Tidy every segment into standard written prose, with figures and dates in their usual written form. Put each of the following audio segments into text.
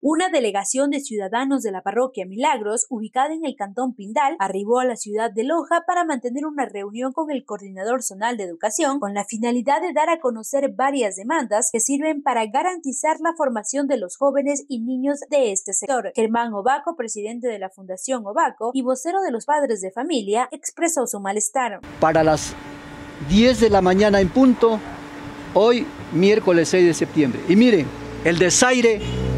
Una delegación de ciudadanos de la parroquia Milagros, ubicada en el cantón Pindal, arribó a la ciudad de Loja para mantener una reunión con el coordinador zonal de educación con la finalidad de dar a conocer varias demandas que sirven para garantizar la formación de los jóvenes y niños de este sector. Germán Ovaco, presidente de la Fundación Ovaco y vocero de los padres de familia, expresó su malestar. Para las 10 de la mañana en punto, hoy miércoles 6 de septiembre. Y miren, el desaire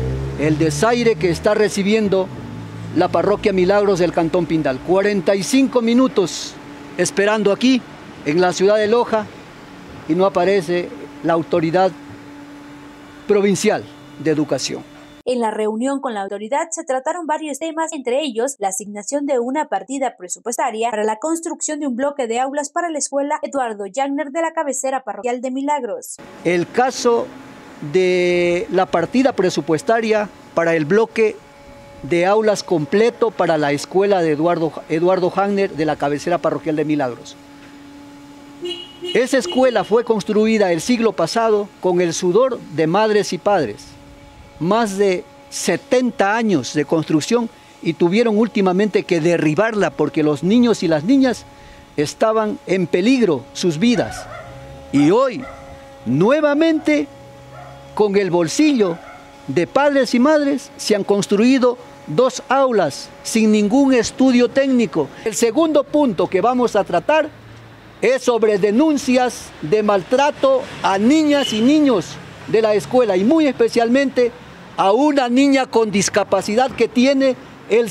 que está recibiendo la parroquia Milagros del cantón Pindal. 45 minutos esperando aquí en la ciudad de Loja y no aparece la autoridad provincial de educación. En la reunión con la autoridad se trataron varios temas, entre ellos la asignación de una partida presupuestaria para la construcción de un bloque de aulas para la escuela Eduardo Jagner de la cabecera parroquial de Milagros. El caso de la partida presupuestaria para el bloque de aulas completo para la escuela de Eduardo Jagner de la cabecera parroquial de Milagros. Esa escuela fue construida el siglo pasado con el sudor de madres y padres. Más de 70 años de construcción y tuvieron últimamente que derribarla porque los niños y las niñas estaban en peligro sus vidas. Y hoy, nuevamente, con el bolsillo de padres y madres, se han construido 2 aulas sin ningún estudio técnico. El segundo punto que vamos a tratar es sobre denuncias de maltrato a niñas y niños de la escuela y muy especialmente a una niña con discapacidad que tiene el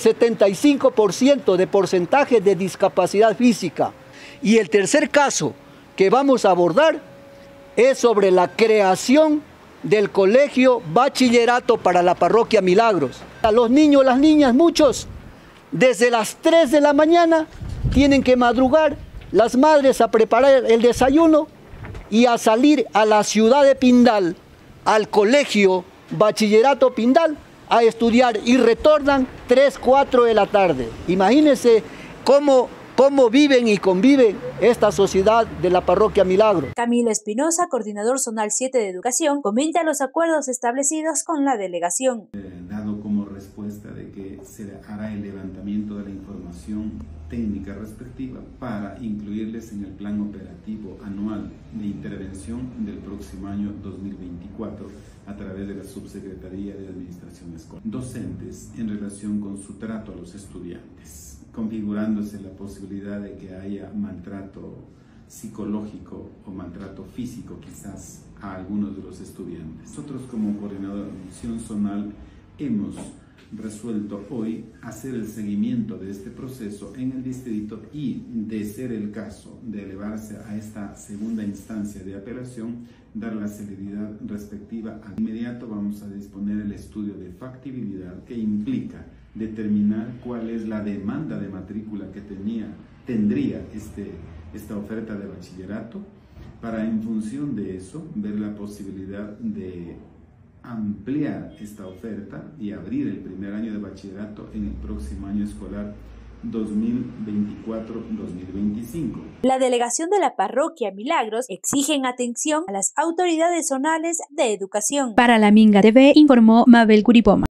75% de porcentaje de discapacidad física. Y el tercer caso que vamos a abordar es sobre la creación del colegio bachillerato para la parroquia Milagros. A los niños, las niñas, muchos, desde las 3 de la mañana tienen que madrugar las madres a preparar el desayuno y a salir a la ciudad de Pindal, al colegio Bachillerato Pindal, a estudiar y retornan 3, 4 de la tarde. Imagínense cómo viven y conviven esta sociedad de la parroquia Milagro. Camilo Espinosa, coordinador zonal 7 de educación, comenta los acuerdos establecidos con la delegación. Dado como respuesta de que se hará el levantamiento de la información técnica respectiva para incluirles en el plan operativo anual de intervención del próximo año 2024 a través de la Subsecretaría de Administración Escolar. Docentes en relación con su trato a los estudiantes, configurándose la posibilidad de que haya maltrato psicológico o maltrato físico quizás a algunos de los estudiantes. Nosotros como coordinador de admisión zonal hemos resuelto hoy hacer el seguimiento de este proceso en el distrito y, de ser el caso de elevarse a esta segunda instancia de apelación, dar la celeridad respectiva. Al inmediato vamos a disponer el estudio de factibilidad que implica determinar cuál es la demanda de matrícula que tendría esta oferta de bachillerato, para en función de eso ver la posibilidad de ampliar esta oferta y abrir el primer año de bachillerato en el próximo año escolar 2024-2025. La delegación de la parroquia Milagros exigen atención a las autoridades zonales de educación. Para La Minga TV informó Mabel Curipoma.